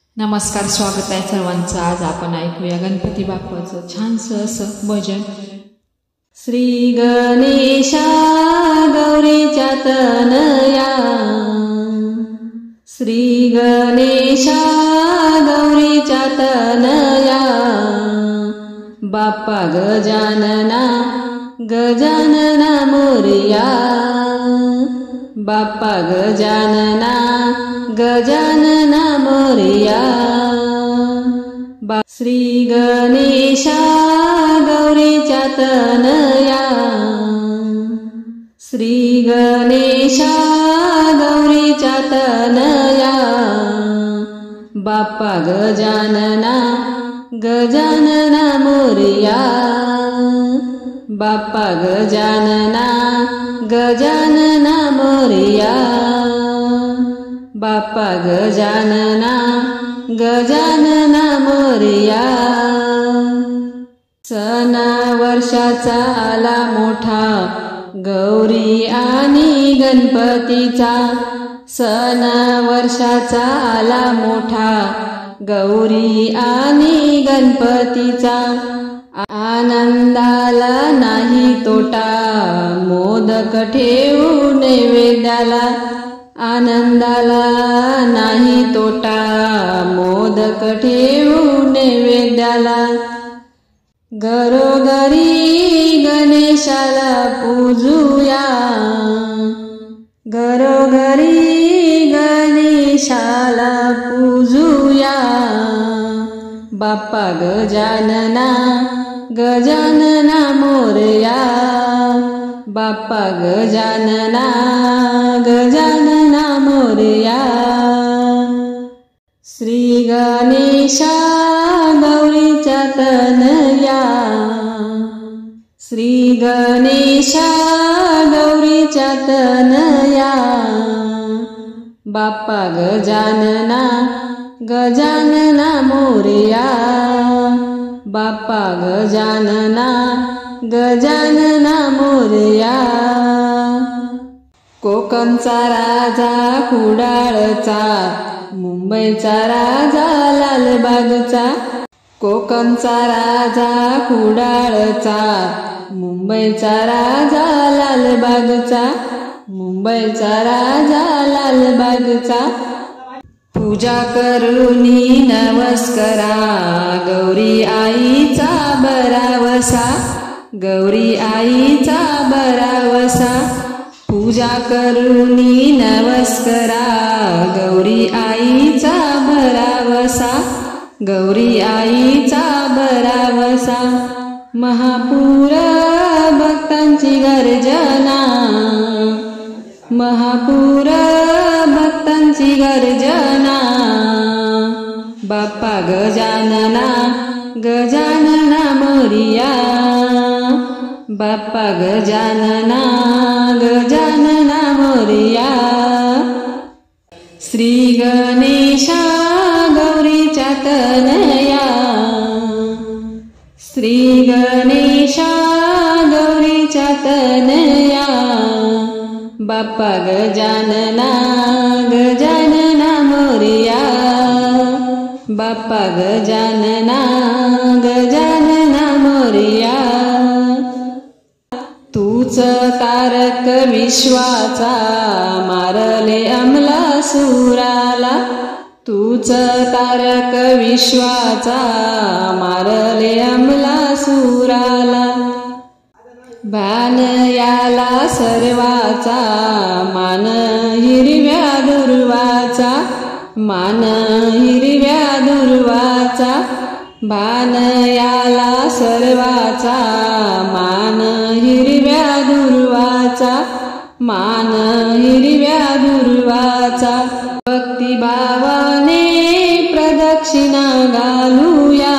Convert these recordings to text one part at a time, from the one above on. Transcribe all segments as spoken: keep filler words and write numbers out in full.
नमस्कार, स्वागत आहे सर्वांचं. आज आपण ऐकूया गणपती बाप्पाचं छानसं असं भजन. श्री गणेशा गौरीच्या तनया, श्री गणेशा गौरीच्या तनया, बाप्पा गजानना गजानना मोरया, बाप्पा गजानना गजानना मोरया. श्री गणेशा गौरीच्या तनया, श्री गणेशा गौरीच्या तनया, बाप्पा गजानना गजानना मोरया, बाप्पा गजानना गजानना मोरया, बाप्पा गजानना गजानना मोरया. सणा वर्षाचा आला मोठा गौरी आणि गणपतीचा, सणा वर्षाचा आला मोठा गौरी आणि गणपतीचा, आनंदाला नाही तोटा मोदक ठेवू नैवेद्याला, आनंदाला नाही तोटा मोदक ठेवू नैवेद्याला. घरोघरी गणेशाला पूजूया, घरोघरी गणेशाला पूजूया, बाप्पा गजानना गजानना मोरया, बाप्पा गजानना गजानना मोरया. श्री गणेशा गौरीच्या तनया, श्री गणेशा गौरीच्या तनया, बाप्पा गजानना गजानना मोरया, बाप्पा गजानना गजानना मोरया. कोकणचा राजा कुडाळचा, मुंबईचा राजा लालबागचा, कोकणचा राजा कुडाळचा, मुंबईचा राजा लालबागचा, मुंबईचा राजा लालबागचा. पूजा करुनी नमस्करा गौरी आईचा बरावसा, गौरी आईचा बरावसा. पूजा करुनी नमस्करा गौरी आईचा बरावसा, गौरी आईचा बरावसा. महापूर भक्तांची गर्जना, महापूर भक्तांची गर्जना, बाप्पा गजानना गजानना मोरया, बाप्पा गजानना गजानना मोरया. श्री गणेशा गौरीच्या तनया, श्री गणेशा गौरीच्या तनया, बाप्पा गजानना गजानना मोरया, बाप्पा गजानना गजानना मोरया. तूच तारक विश्वाचा मारले अमलासुराला, तूच तारक विश्वाचा मारले अमलासुराला. भान याला सर्वाचा मान हिरव्या दुर्वाचा, मान हिरव्या दुर्वाचा. भान याला सर्वाचा मान हिरव्या दुर्वाचा, मान हिरव्या दुर्वाचा. भक्तिभावाने प्रदक्षिणा घालूया,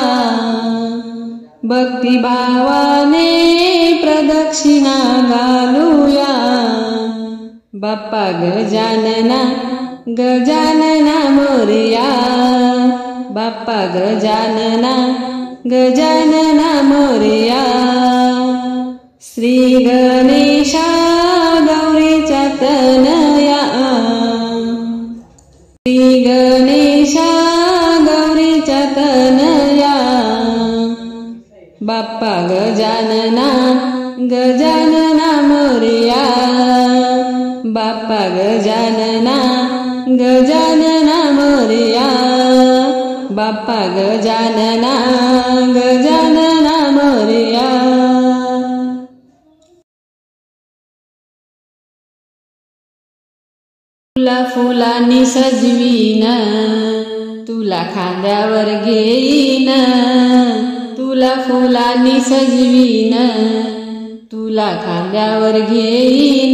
भक्तिभावाने प्रदक्षिणा घालूया, बाप्पा गजानना गजानना मोरया, बाप्पा गजानना गजानना मोरया. श्री गणेशा गौरीच्या तनया, श्री गणेशा बाप्पा गजानना गजानना मोरया, बाप्पा गजानना गजानना मोरया. तुला फुलांनी सजवीन, तुला खांद्यावर घेईन, तुला फुलांनी सजवीन, तुला खांद्यावर घेईन.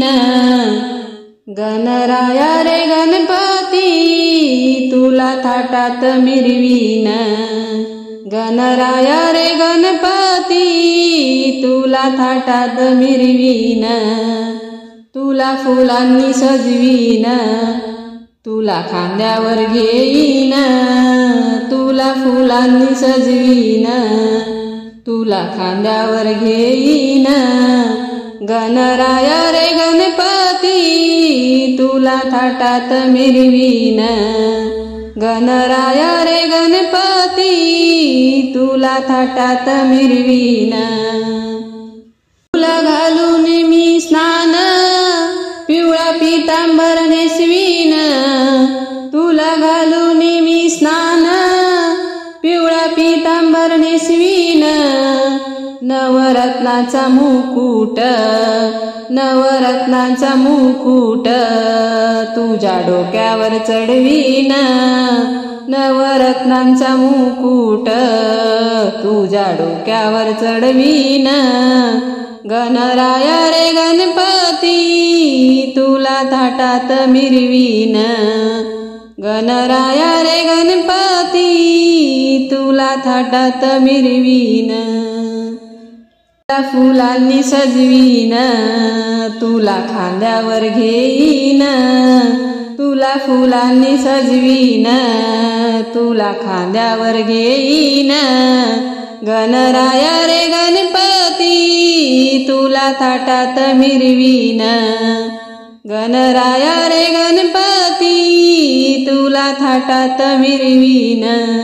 गणराया रे गणपती तुला थाटात मिरवीन, गणराया रे गणपती तुला थाटात मिरवीन. तुला फुलांनी सजवीन, तुला खांद्यावर घेईन, तुला फुलांनी सजवीन, तुला खांद्यावर घेईन. गणराया रे गणपती तुला थाटात मिरवीन, गणराया रे गणपती तुला थाटात मिरवीन. तुला घालून मी स्नान पिवळा पितांबर नेसवीन, तुला घालून मी स्नान पिवळा पितांबर नेसवीन. नवरत्नाचा मुकुट, नवरत्नाचा मुकुट तुझ्या डोक्यावर चढवीन, नवरत्नांचा मुकुट तुझ्या डोक्यावर चढवीन. गणराया रे गणपती तुला थाटात मिरवीन, गणराया रे गणपती तुला थाटात मिरवीन. तुला फुलांनी सजवीन, तुला खांद्यावर घेईन, तुला फुलांनी सजवीन, तुला खांद्यावर घेईन. गणराया रे गणपती तुला थाटात मिरवीन, गणराया रे गणपती तुला थाटात मिरवीन.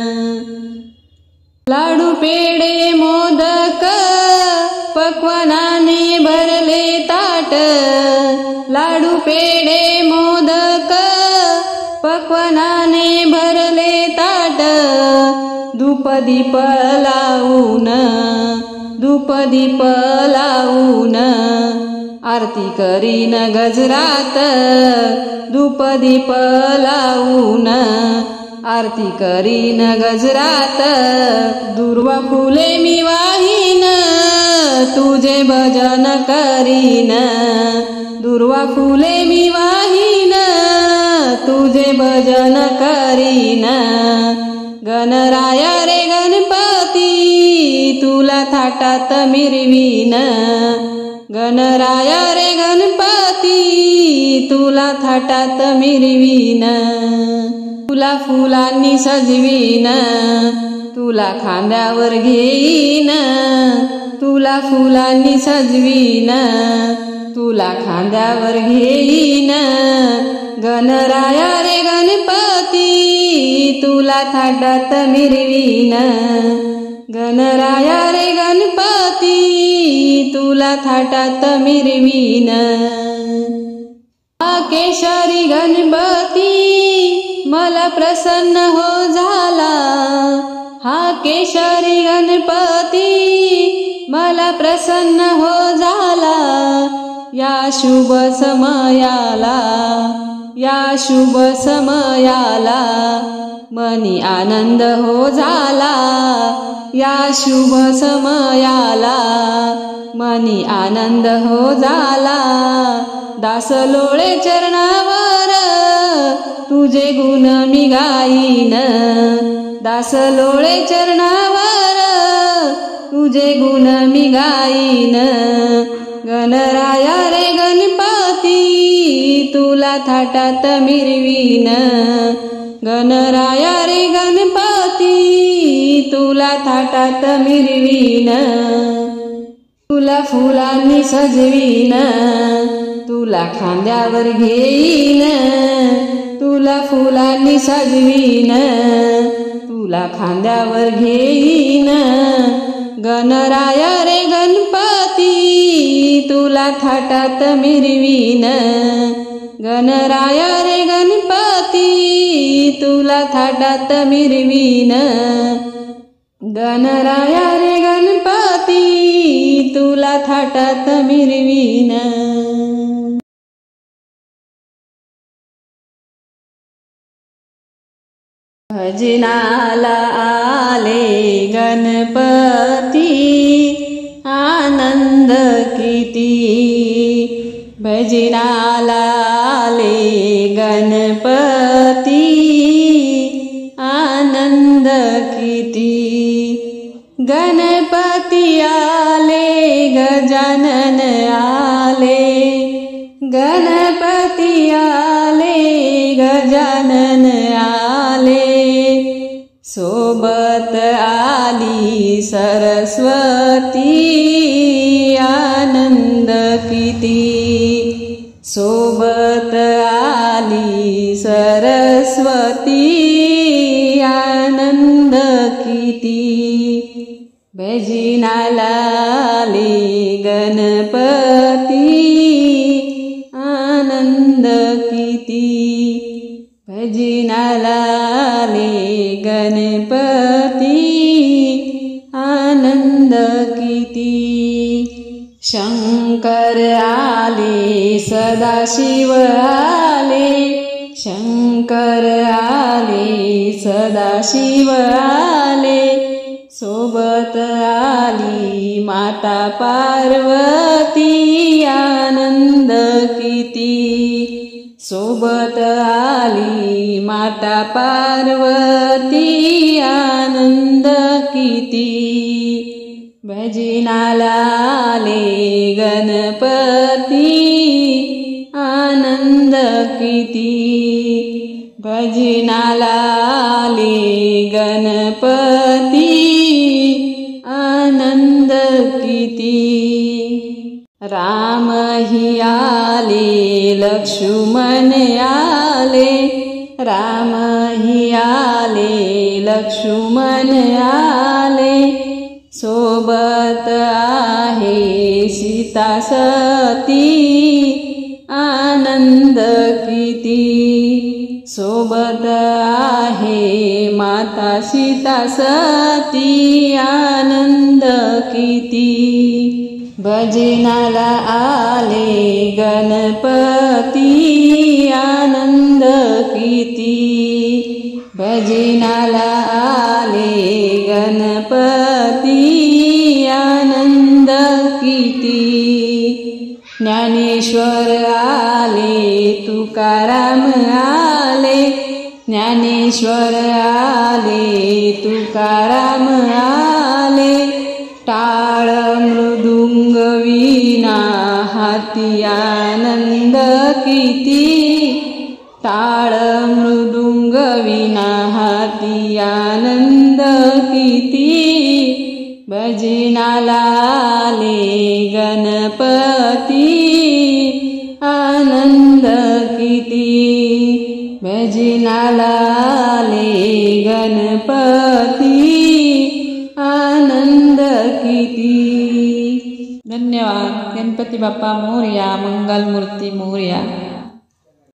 लाडू पेढे मोदक पक्वानाने भरले ताट, लाडू पेढे मोदक पक्वानाने भरले ताट. धूप दीप लावून, धूप दीप लावून आरती करीन गजरात, धूप दीप लावून आरती करीन गजरात. दुर्वा फुले मी वाहीन, तुझे भजन करीन, दुर्वा फुले मी वाहीन, तुझे भजन करीन. गणराया रे गणपती तुला थाटात मिरवीन, गणराया रे गणपती तुला थाटात मिरवीन. तुला फुलांनी सजवीन, तुला खांद्यावर घेईन, तुला फुलांनी सजवीन, तुला खांद्यावर घेईन. गणराया रे गणपती तुला थाटात मिरवीन, गणराया रे गणपती तुला थाटात मिरवीन. हा केशरी गणपती मला प्रसन्न हो झाला, हा केशरी गणपती मला प्रसन्न हो झाला. या शुभ समयाला, या शुभ समयाला मनी आनंद हो झाला, या शुभ समयाला मनी आनंद हो झाला. दास लोळे चरणावर तुझे गुण मी गाईन, दास लोळे चरणावर तुझे गुण मी गाईन. गणराया रे गणपती तुला थाटात मिरवीन, गणराया रे गणपती तुला थाटात मिरवीन. तुला फुलांनी सजवीन, तुला खांद्यावर घेईन, तुला फुलांनी सजवीन, तुला खांद्यावर घेईन. गणराया रे गणपती तुला थाटात मिरवीन, गणराया रे गणपती तुला थाटात मिरवीन, गणराया रे गणपती तुला थाटात मिरवीन। भजनाला आले गणपती आनंद किती, भजनाला आले गणपती आनंद किती। गणपती आले गजानन आले, गणपती आले गजानन आले, सोबत आली सरस्वती आनंद किती, सोबत आली सरस्वती आनंद किती। भजनाला आले गणपती आनंद किती, भजनाला आले गणपती आनंद किती। शंकर आले सदाशिव आले, शंकर आले सदाशिव आले, सोबत आली माता पार्वती आनंद किती, सोबत आली माता पार्वती आनंद किती। भजनाला आले गणपती आनंद किती, भजनाला आले गणपती आनंद किती। राम ही आले लक्ष्मण आले, राम ही आले लक्ष्मण आले, सोबत आहे सीता सती आनंद किती, सोबत आहे माता सीता सती आनंद किती। भजनाला आले गणपती आनंद किती, भजनाला आले गणपती आनंद किती। ज्ञानेश्वर आले तुकाराम आले, ज्ञानेश्वर आले तुकाराम आले, टाळ मृदुंग वीणा हाती आनंद किती, टाळ मृदुंग वीणा हाती आनंद किती। भजनाला आले गणपती आनंद किती, भजनाला आले गणपती आनंद किती। धन्यवाद। गणपती बाप्पा मोरया, मंगलमूर्ती मोरया।